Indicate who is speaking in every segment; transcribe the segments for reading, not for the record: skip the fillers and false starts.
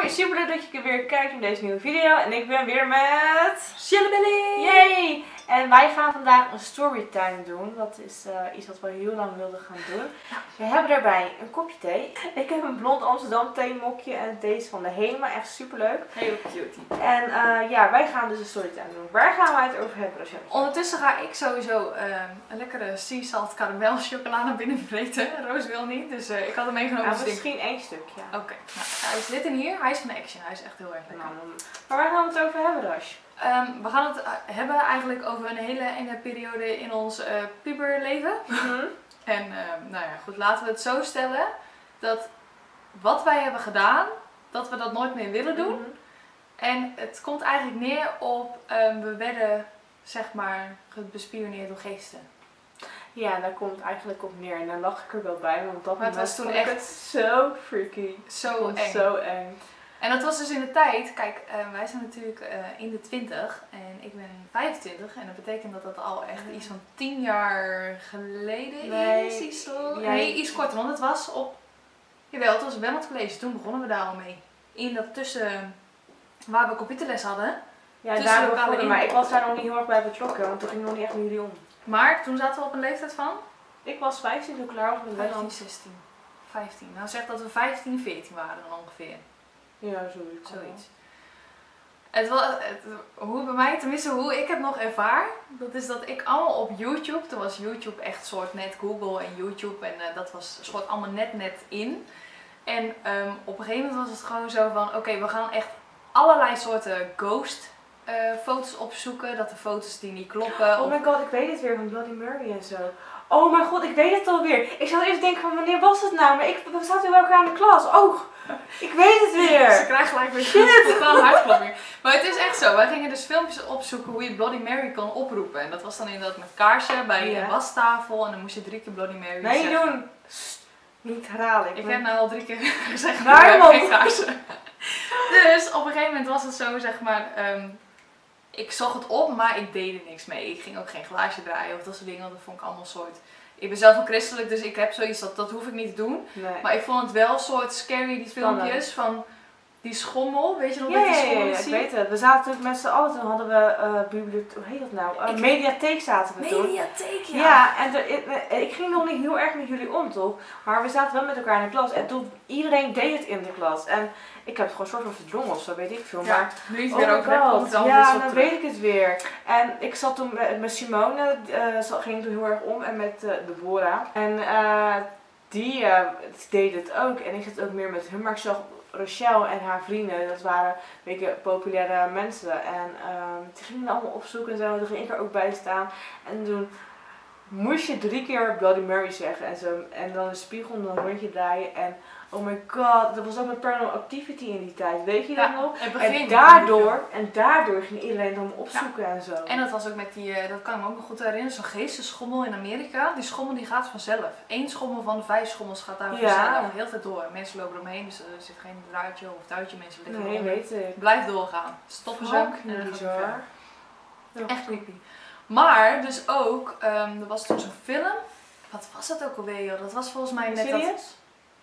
Speaker 1: Hoi, super leuk dat je weer kijkt in deze nieuwe video. En ik ben weer met...
Speaker 2: Shellybelly!
Speaker 1: Yay! En wij gaan vandaag een storytime doen. Dat is iets wat we heel lang wilden gaan doen. We hebben daarbij een kopje thee. Ik heb een blond Amsterdam theemokje en deze van de Hema. Echt super leuk.
Speaker 2: Heel cutie.
Speaker 1: En ja, wij gaan dus een storytime doen. Waar gaan wij het over hebben, Rachel?
Speaker 2: Ondertussen ga ik sowieso een lekkere sea salt karamel chocola naar binnen vreten. Roos wil niet, dus ik had hem meegenomen.
Speaker 1: Nou, misschien één stuk, ja.
Speaker 2: Oké, nou, hij zit in hier. Hij is van Action. Hij is echt heel erg lekker.
Speaker 1: Maar waar gaan we het over hebben, Rash?
Speaker 2: We gaan het hebben eigenlijk over een hele enge periode in ons puberleven. En nou ja, goed, laten we het zo stellen dat wat wij hebben gedaan, dat we dat nooit meer willen doen. En het komt eigenlijk neer op, we werden zeg maar bespioneerd door geesten.
Speaker 1: Ja, daar komt het eigenlijk op neer. En daar lag ik er wel bij, want dat
Speaker 2: het was toen
Speaker 1: vond
Speaker 2: echt
Speaker 1: ik het zo freaky.
Speaker 2: Zo eng.
Speaker 1: Zo eng.
Speaker 2: En dat was dus in de tijd, kijk, wij zijn natuurlijk in de 20 en ik ben 25 en dat betekent dat dat al echt iets van 10 jaar geleden is. Iets zo. Nee, iets korter, want het was op, jawel, het was wel het college, toen begonnen we daar al mee. In dat tussen, waar we computerles hadden.
Speaker 1: Ja, daar begonnen, maar ik was daar nog niet heel erg bij betrokken, want toen ging ik nog niet echt met jullie om.
Speaker 2: Maar toen zaten we op een leeftijd van?
Speaker 1: Ik was 15 toen klaar was met
Speaker 2: 15, 16, 15. Nou zeg dat we 15, 14 waren dan ongeveer.
Speaker 1: Ja, zoiets.
Speaker 2: Hoe bij mij, tenminste hoe ik het nog ervaar, dat is dat ik allemaal op YouTube, toen was YouTube echt soort net Google en YouTube en dat was soort allemaal net in. En op een gegeven moment was het gewoon zo van, oké, we gaan echt allerlei soorten ghost foto's opzoeken, dat de foto's die niet kloppen.
Speaker 1: Oh my god, ik weet het weer van Bloody Mary en zo. Oh mijn god, ik weet het alweer. Ik zat even denken van wanneer was het nou, maar we zaten bij elkaar in de klas. Oh, ik weet het weer.
Speaker 2: Ze krijgen gelijk weer een totaal hartklopping. Maar het is echt zo, wij gingen dus filmpjes opzoeken hoe je Bloody Mary kan oproepen. En dat was dan inderdaad met kaarsen bij een wastafel en dan moest je 3 keer Bloody Mary zeggen.
Speaker 1: Nee, doen. Niet herhalen.
Speaker 2: Ik heb nou al 3 keer gezegd,
Speaker 1: maar
Speaker 2: ik heb geen kaarsen. Dus op een gegeven moment was het zo, zeg maar, ik zag het op, maar ik deed er niks mee. Ik ging ook geen glaasje draaien of dat soort dingen, want dat vond ik allemaal soort... Ik ben zelf een christelijk, dus ik heb zoiets, dat hoef ik niet te doen. Nee. Maar ik vond het wel soort scary, die filmpjes van die schommel, weet je nog dat die schommel
Speaker 1: ik weet het. We zaten natuurlijk met z'n allen, toen hadden we bibliotheek, hoe heet dat nou? Mediatheek zaten we toen.
Speaker 2: Mediatheek, ja.
Speaker 1: Ja, en ik ging nog niet heel erg met jullie om, toch? Maar we zaten wel met elkaar in de klas en toen, iedereen deed het in de klas. En ik heb het gewoon soort van verdrongen of zo, weet ik veel.
Speaker 2: Ja,
Speaker 1: maar
Speaker 2: nu je het weer over hebt, komt het
Speaker 1: ja, dan weet ik het weer. En ik zat toen met Simone, ging toen heel erg om, en met Deborah. En die deed het ook. En ik zat ook meer met hun, maar ik zag Rochelle en haar vrienden, dat waren een beetje populaire mensen. En die gingen allemaal opzoeken en zo, toen ging ik er ook bij staan. En toen moest je 3 keer Bloody Mary zeggen en zo. En dan een spiegel en dan een rondje draaien. En oh my god, dat was ook met Paranormal Activity in die tijd, weet je dat nog? En daardoor ging iedereen dan opzoeken en zo.
Speaker 2: En dat was ook met die, dat kan ik me ook nog goed herinneren, zo'n geestenschommel in Amerika. Die schommel die gaat vanzelf. 1 schommel van de 5 schommels gaat daar vanzelf heel tijd door. Mensen lopen eromheen, dus er zit geen draadje of touwtje, mensen liggen
Speaker 1: nee, weet ik.
Speaker 2: Blijf doorgaan. Stoppen ze ook en dan gaat het verder. Echt creepy. Maar dus ook, er was toen zo'n film. Wat was dat ook alweer, joh? Dat was volgens mij net
Speaker 1: Insidious?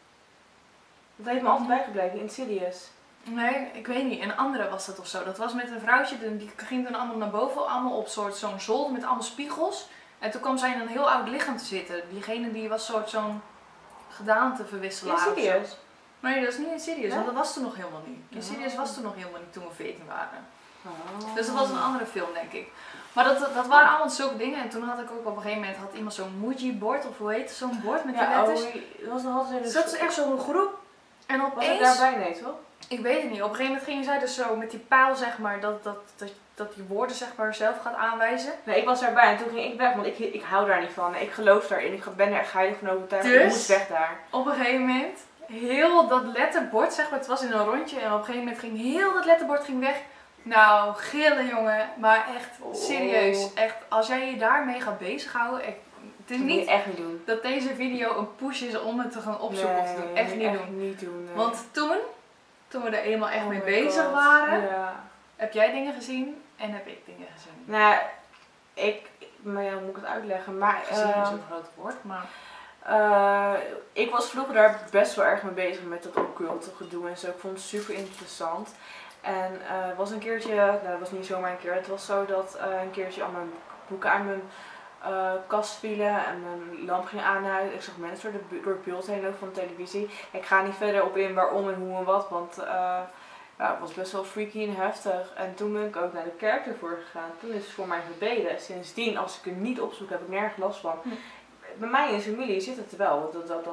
Speaker 1: Dat heeft me altijd bijgebleven, Insidious.
Speaker 2: Nee, ik weet niet. Een andere was dat of zo. Dat was met een vrouwtje, die ging toen allemaal naar boven, allemaal op zo'n zolder met allemaal spiegels. En toen kwam zij in een heel oud lichaam te zitten. Diegene die was zo'n gedaanteverwisselaar.
Speaker 1: Insidious?
Speaker 2: Nee, dat is niet Insidious, want dat was toen nog helemaal niet. Insidious was toen nog helemaal niet toen we 14 waren. Dus dat was een andere film, denk ik. Maar dat waren allemaal zulke dingen. En toen had ik ook op een gegeven moment had iemand zo'n Muji-bord, of hoe heet het, zo'n bord met die letters. Dat was echt zo'n groep. En opeens...
Speaker 1: Was ik daarbij? Nee, toch?
Speaker 2: Ik weet het niet. Op een gegeven moment gingen zij dus zo met die pijl, zeg maar, dat die woorden, zeg maar, zelf gaat aanwijzen.
Speaker 1: Nee, ik was daarbij en toen ging ik weg, want ik hou daar niet van. Ik geloof daarin. Ik ben er echt heilig van overtuigd.
Speaker 2: Dus,
Speaker 1: ik moest weg daar.
Speaker 2: Op een gegeven moment, heel dat letterbord, zeg maar, het was in een rondje. En op een gegeven moment ging heel dat letterbord weg. Nou, gillen jongen, maar echt serieus. Echt, als jij je daarmee gaat bezighouden, het is niet
Speaker 1: echt niet doen.
Speaker 2: Dat deze video een push is om het te gaan opzoeken of te doen. Echt niet doen.
Speaker 1: Nee.
Speaker 2: Want toen we er eenmaal echt mee bezig waren, heb jij dingen gezien en heb ik dingen gezien.
Speaker 1: Nou, maar ja, hoe moet ik het uitleggen? Maar,
Speaker 2: gezien is een groot woord, maar...
Speaker 1: Ik was vroeger daar best wel erg mee bezig met dat occulte gedoe en zo. Ik vond het super interessant. En het was een keertje, nou dat was niet zomaar een keer, het was zo dat een keertje al mijn boeken aan mijn kast vielen en mijn lamp ging aan. Ik zag mensen door het beeld heen lopen van de televisie. Ik ga niet verder op in waarom en hoe en wat, want ja, het was best wel freaky en heftig. En toen ben ik ook naar de kerk ervoor gegaan. Toen is het voor mij gebeden. Sindsdien, als ik er niet opzoek, heb ik nergens last van. Bij mij in de familie zit het wel,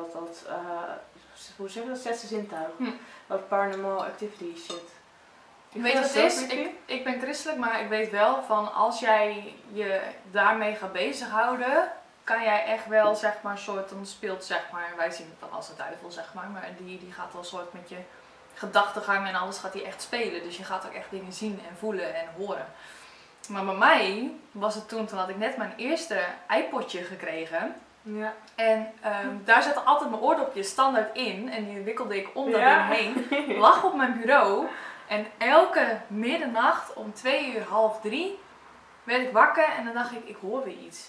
Speaker 1: hoe zeg je dat, zesde zintuig. Wat paranormal activity shit.
Speaker 2: Weet je wat het is? Ik ben christelijk, maar ik weet wel van als jij je daarmee gaat bezighouden, kan jij echt wel zeg maar soort, dan speelt zeg maar, wij zien het dan als de duivel zeg maar die gaat wel soort met je gedachtegang en alles gaat die echt spelen. Dus je gaat ook echt dingen zien en voelen en horen. Maar bij mij was het toen had ik net mijn eerste iPodje gekregen.
Speaker 1: Ja.
Speaker 2: En daar zaten altijd mijn oordopjes standaard in en die wikkelde ik om dat ding heen. Lag op mijn bureau en elke middernacht om 2:00, 2:30 werd ik wakker en dan dacht ik hoor weer iets.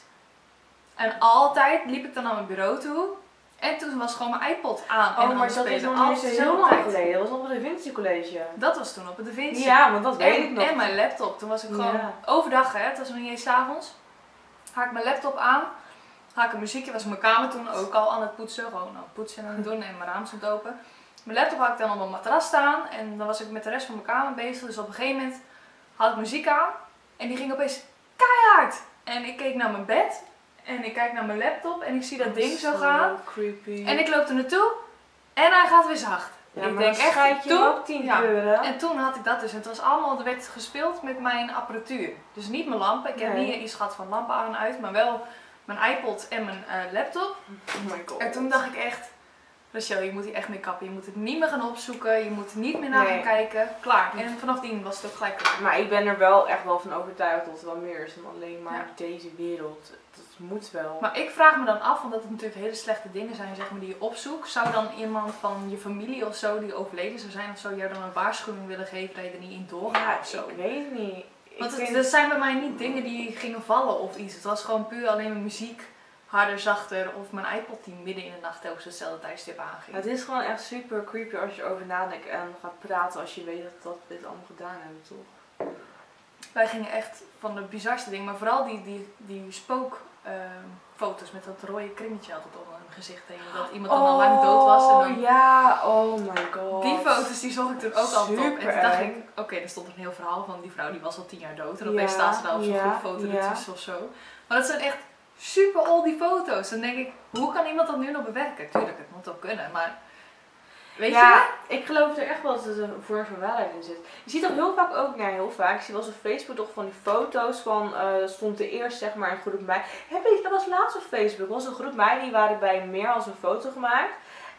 Speaker 2: En altijd liep ik dan naar mijn bureau toe en toen was gewoon mijn iPod aan en
Speaker 1: maar dat is nog niet zo heel lang geleden. Dat was op het Da Vinci College.
Speaker 2: Dat was toen op het Da Vinci.
Speaker 1: Ja, want dat weet ik nog.
Speaker 2: En mijn laptop. Toen was ik gewoon overdag, hè, het was nog niet eens 's avonds. Haak ik mijn laptop aan. Haak een muziekje, was in mijn kamer toen ook al aan het poetsen. Gewoon aan het poetsen en aan het doen en mijn raam stond open. Mijn laptop had ik dan op een matras staan en dan was ik met de rest van mijn kamer bezig. Dus op een gegeven moment had ik muziek aan en die ging opeens keihard. En ik keek naar mijn bed en ik kijk naar mijn laptop en ik zie dat ding zo gaan.
Speaker 1: Creepy.
Speaker 2: En ik loop er naartoe en hij gaat weer zacht.
Speaker 1: Ja,
Speaker 2: ik
Speaker 1: maar
Speaker 2: denk echt,
Speaker 1: toen ook 10 kleuren.
Speaker 2: En toen had ik dat dus. En het was allemaal, er werd gespeeld met mijn apparatuur. Dus niet mijn lampen. Ik heb niet iets gehad van lampen aan en uit, maar wel mijn iPod en mijn laptop.
Speaker 1: Oh my god.
Speaker 2: En toen dacht ik echt, Rachel, je moet hier echt mee kappen. Je moet het niet meer gaan opzoeken. Je moet er niet meer naar gaan kijken. Klaar. En vanaf die was het ook gelijk klaar.
Speaker 1: Maar ik ben er wel echt wel van overtuigd dat het wel meer is dan alleen maar deze wereld. Dat moet wel.
Speaker 2: Maar ik vraag me dan af, omdat het natuurlijk hele slechte dingen zijn zeg maar, die je opzoekt. Zou dan iemand van je familie of zo die overleden zou zijn of zo jou dan een waarschuwing willen geven dat je er niet in doorgaat of zo?
Speaker 1: Ik weet het niet.
Speaker 2: Want het zijn bij mij niet dingen die gingen vallen of iets. Het was gewoon puur alleen mijn muziek. Harder, zachter of mijn iPod die midden in de nacht telkens hetzelfde tijdstip aanging.
Speaker 1: Het is gewoon echt super creepy als je erover nadenkt en gaat praten als je weet dat we dit allemaal gedaan hebben, toch?
Speaker 2: Wij gingen echt van de bizarste dingen, maar vooral die spookfoto's met dat rode kringetje altijd om mijn gezicht heen. Dat iemand dan al lang dood was. En dan...
Speaker 1: ja, oh my god.
Speaker 2: Die foto's die zocht ik toen ook altijd op. En toen dacht ik, oké, er stond een heel verhaal van die vrouw die was al 10 jaar dood. En opeens staat ze daar op zo'n groepfoto ertussen of zo. Maar dat zijn echt super oldie foto's. Dan denk ik, hoe kan iemand dat nu nog bewerken? Tuurlijk, het moet ook kunnen, maar... Weet je?
Speaker 1: Ik geloof er echt wel dat er een vorm van waarheid in zit. Je ziet toch heel vaak ook, ik zie wel eens op Facebook toch van die foto's van, stond er eerst zeg maar een groep meiden. Dat was laatst op Facebook, er was een groep meiden die waren bij meer als een foto gemaakt.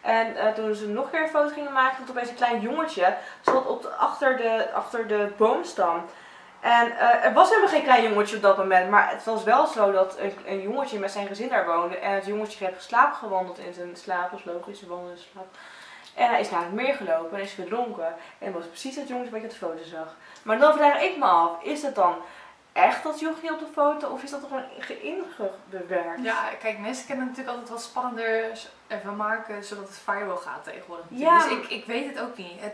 Speaker 1: En toen ze nog een keer een foto gingen maken, stond opeens een klein jongetje, zat achter de boomstam. En er was helemaal geen klein jongetje op dat moment, maar het was wel zo dat een jongetje met zijn gezin daar woonde. En het jongetje heeft geslapen gewandeld in zijn slaap, dat is logisch, ze wandelde in zijn slaap. En hij is naar het meer gelopen en is verdronken. En het was precies het jongetje wat je op de foto zag. Maar dan vraag ik me af, is het dan echt dat jochie op de foto of is dat gewoon ingebewerkt?
Speaker 2: Ja, kijk, mensen kunnen natuurlijk altijd wat spannender ervan maken zodat het viral gaat tegenwoordig.
Speaker 1: Ja.
Speaker 2: Dus ik weet het ook niet.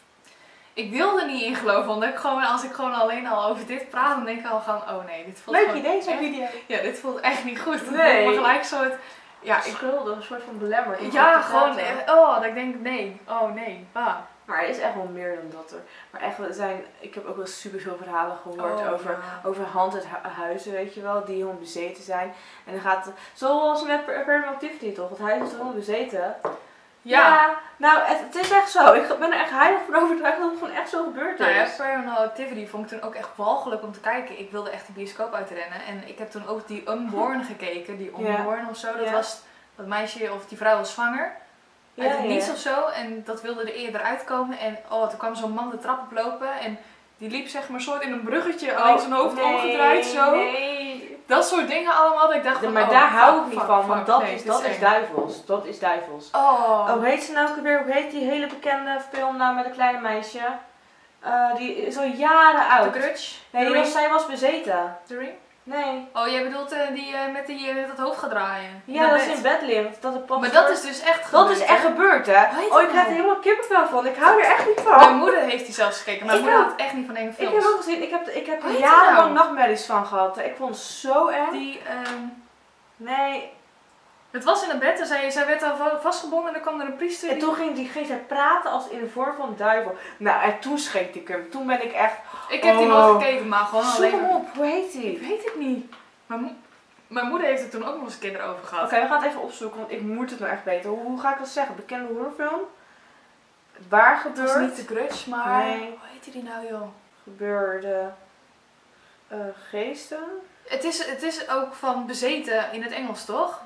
Speaker 2: Ik wil er niet in geloven, omdat als ik gewoon alleen al over dit praat, dan denk ik al van, oh nee, dit voelt
Speaker 1: leuk idee, zo'n video.
Speaker 2: Ja, dit voelt echt niet goed.
Speaker 1: Nee.
Speaker 2: Maar gelijk soort... Ja,
Speaker 1: schuldig, een soort van belemmerd.
Speaker 2: Ja, gewoon, dat ik denk, nee, oh nee, bah.
Speaker 1: Maar er is echt wel meer dan dat er. Maar echt, ik heb ook wel super veel verhalen gehoord over haunted huizen, weet je wel, die helemaal bezeten zijn. En dan gaat het, zoals met Paranormal Activity toch, het huis is helemaal bezeten. Ja, nou het is echt zo. Ik ben er echt heilig van overtuigd dat het gewoon echt zo gebeurd is.
Speaker 2: Nou ja, Paranormal Activity vond ik toen ook echt walgelijk om te kijken. Ik wilde echt de bioscoop uitrennen. En ik heb toen ook die Unborn gekeken, die Unborn of zo. Dat was dat meisje of die vrouw was zwanger. Uit het niets of zo. En dat wilde er eerder uitkomen. En toen kwam zo'n man de trap oplopen. En die liep zeg maar soort in een bruggetje. Alleen zijn hoofd omgedraaid zo.
Speaker 1: Nee.
Speaker 2: Dat soort dingen allemaal. Dat ik dacht van,
Speaker 1: maar daar hou ik niet van. Want dat is duivels. Dat is duivels.
Speaker 2: Oh,
Speaker 1: hoe heet ze nou weer? Hoe heet die hele bekende film nou met een klein meisje? Die is al jaren oud.
Speaker 2: The Grudge?
Speaker 1: Nee, zij was bezeten.
Speaker 2: The Ring?
Speaker 1: Nee.
Speaker 2: Oh, jij bedoelt die met dat hoofd gaat draaien?
Speaker 1: Ja, dat is in bed ligt. Dat het pas
Speaker 2: maar dat is dus echt gebeurd.
Speaker 1: Dat is echt gebeurd, hè? Oh, ik krijg er helemaal kippenvel van. Ik hou er echt niet van.
Speaker 2: Mijn moeder heeft die zelfs gekeken. Mijn moeder had echt niet van enge films.
Speaker 1: Ik heb ook gezien. Ik heb er jarenlang nachtmerries van gehad. Ik vond het zo erg. Nee.
Speaker 2: Het was in het bed en zij werd al vastgebonden en dan kwam er een priester.
Speaker 1: En toen ging zij praten als in de vorm van een duivel. Nou, en toen scheet ik hem. Toen ben ik echt...
Speaker 2: Ik heb die nooit gekeken, maar gewoon alleen...
Speaker 1: Zoek hem op. Hoe heet die?
Speaker 2: Ik weet het niet. Mijn moeder heeft het toen ook nog eens een keer erover gehad.
Speaker 1: Oké, we gaan het even opzoeken, want ik moet het nou echt weten. Hoe ga ik dat zeggen? Bekende horrorfilm? Waar gebeurt...
Speaker 2: Het is niet de Grudge, maar...
Speaker 1: Nee.
Speaker 2: Hoe heet die nou, joh?
Speaker 1: Gebeurde... geesten?
Speaker 2: Het is ook van bezeten in het Engels, toch?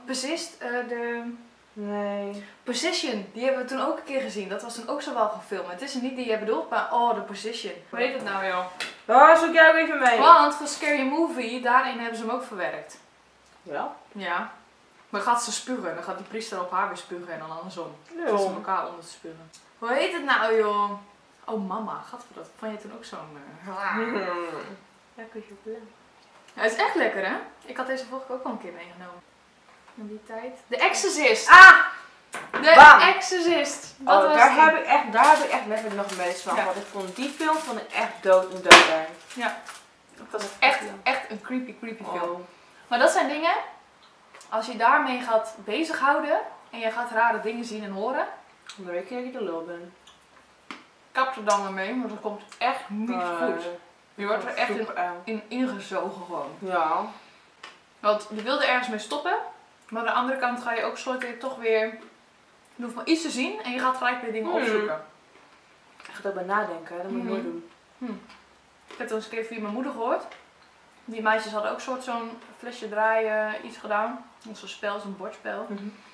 Speaker 1: Nee.
Speaker 2: Possession, die hebben we toen ook een keer gezien. Dat was toen ook zo wel gefilmd. Het is niet die jij bedoelt, maar oh, de Possession. Hoe heet het nou, joh?
Speaker 1: Waar zoek jij ook even mee?
Speaker 2: Want voor Scary Movie, daarin hebben ze hem ook verwerkt.
Speaker 1: Ja?
Speaker 2: Ja. Maar dan gaat ze spugen. Dan gaat die priester op haar weer spugen en dan andersom.
Speaker 1: Ja.
Speaker 2: Ze ze elkaar onder te spugen. Hoe heet het nou, joh? Oh, mama. Gadverdamme. Vond je toen ook zo'n...
Speaker 1: Ja, kun je blend.
Speaker 2: Ja, het is echt lekker, hè? Ik had deze vorige keer ook al een keer meegenomen. In die tijd. The Exorcist!
Speaker 1: Ah!
Speaker 2: The
Speaker 1: Bam!
Speaker 2: Exorcist! Dat was
Speaker 1: daar heb ik echt letterlijk nog een beetje van.
Speaker 2: Ja.
Speaker 1: Want ik vond die film echt dood en doodeng.
Speaker 2: Ja.
Speaker 1: Dat was
Speaker 2: Echt een creepy film.
Speaker 1: Oh.
Speaker 2: Maar dat zijn dingen, als je daarmee gaat bezighouden en je gaat rare dingen zien en horen,
Speaker 1: Dan weet je dat ik de lul ben.
Speaker 2: kap er dan maar mee, want dat komt echt niet goed. Je wordt er echt
Speaker 1: Super eng.
Speaker 2: in ingezogen gewoon.
Speaker 1: Ja.
Speaker 2: Want je wilde ergens mee stoppen, maar aan de andere kant ga je ook slorten toch weer, je hoeft maar iets te zien en je gaat gelijk weer dingen opzoeken.
Speaker 1: Ik ga er ook bij nadenken, hè. Dat moet je nooit doen.
Speaker 2: Ik heb toen eens een keer via mijn moeder gehoord. Die meisjes hadden ook zo'n flesje draaien iets gedaan. Zo'n spel, zo'n bordspel.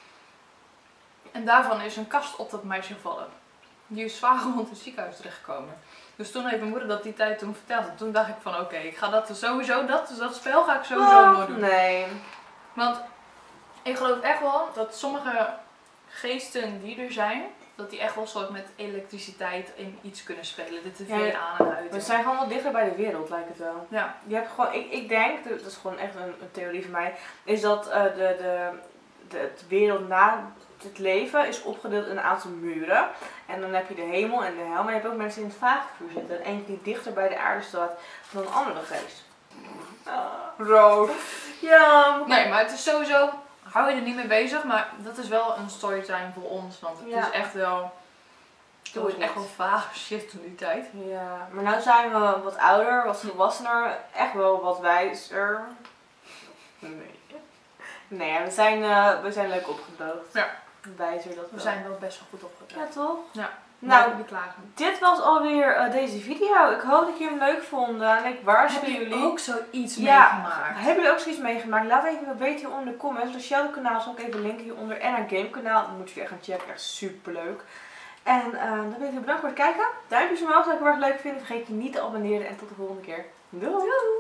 Speaker 2: En daarvan is een kast op dat meisje gevallen. Die is zwaar gewond in het ziekenhuis terechtgekomen. Dus toen heeft mijn moeder dat die tijd toen verteld. En toen dacht ik van oké, ik ga dat sowieso, dat spel ga ik sowieso nooit doen.
Speaker 1: Nee.
Speaker 2: Want ik geloof echt wel dat sommige geesten die er zijn, dat die echt wel soort met elektriciteit in iets kunnen spelen. De tv aan en uit.
Speaker 1: We zijn gewoon wat dichter bij de wereld, lijkt het wel.
Speaker 2: Ja.
Speaker 1: Je hebt gewoon, ik denk, dat is gewoon echt een theorie van mij, is dat het wereld na het leven is opgedeeld in een aantal muren. En dan heb je de hemel en de hel, maar je hebt ook mensen in het vagevuur zitten. En eentje die dichter bij de aarde staat dan een andere geest. Rood. Ja.
Speaker 2: Nee, maar het is sowieso, hou je er niet mee bezig, maar dat is wel een storytime voor ons. Want het is echt wel, het was echt wel vage shit toen die tijd.
Speaker 1: Ja, maar nu zijn we wat ouder, wat volwassener, echt wel wat wijzer. Nee, we zijn leuk opgedoogd.
Speaker 2: Ja.
Speaker 1: Wijzer dat
Speaker 2: We zijn wel best wel goed opgedraaid.
Speaker 1: Ja, toch?
Speaker 2: Ja.
Speaker 1: Nou,
Speaker 2: niet klagen.
Speaker 1: dit was alweer deze video. Ik hoop dat jullie hem leuk vonden. En ik waarschuw jullie.
Speaker 2: Heb je ook zoiets meegemaakt?
Speaker 1: Hebben jullie ook zoiets meegemaakt? Laat even weten hier onder de comments. De Shadow kanaal zal ik even linken hieronder. En haar game kanaal. Dat moet je echt gaan checken. Echt super leuk. En dan ben ik heel bedankt voor het kijken. Duimpjes omhoog als je het heel erg leuk vindt. Vergeet je niet te abonneren. En tot de volgende keer. Doei!